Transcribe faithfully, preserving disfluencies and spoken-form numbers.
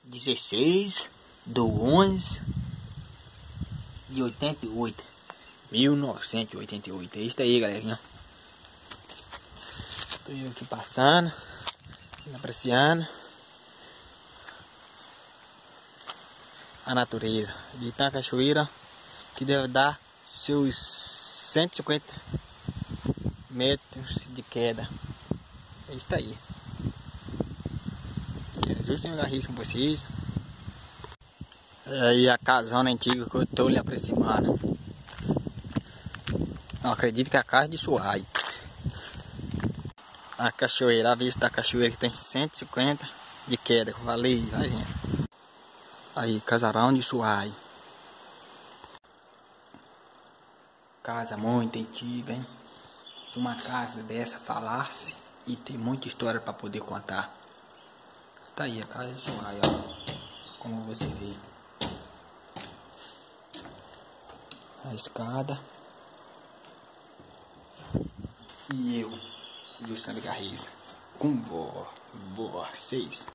dezesseis do onze de oitenta e oito. mil novecentos e oitenta e oito. É isso aí, galerinha. Tô eu aqui passando, apreciando a natureza. Ali tá a cachoeira que deve dar seus cento e cinquenta metros de queda. É isso aí. Jesus tem lugar risco com vocês. É aí a casona antiga que eu tô lhe aproximando. Eu acredito que é a casa de Suai. A cachoeira, a vista da cachoeira que tem cento e cinquenta de queda. Eu falei, vai vendo. Aí, casarão de Suai. Casa muito antiga, hein? Se uma casa dessa falasse, e tem muita história para poder contar. Tá aí a casa de Suai, ó. Como você vê. A escada. E eu, Justino Garriza, com boa, boa, seis.